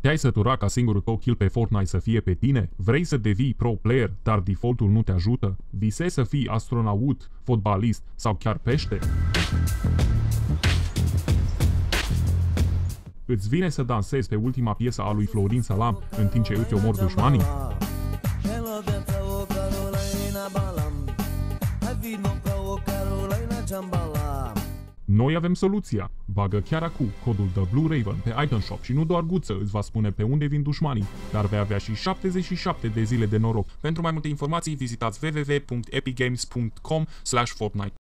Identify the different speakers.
Speaker 1: Te-ai săturat ca singurul tău kill pe Fortnite să fie pe tine? Vrei să devii pro player, dar defaultul nu te ajută? Visezi să fii astronaut, fotbalist sau chiar pește? Îți vine să dansezi pe ultima piesă a lui Florin Salam în timp ce îți omori dușmanii? Noi avem soluția. Bagă chiar acum codul The Blue Raven pe Item Shop și nu doar Guță îți va spune pe unde vin dușmanii, dar vei avea și 77 de zile de noroc. Pentru mai multe informații vizitați www.epicgames.com/Fortnite.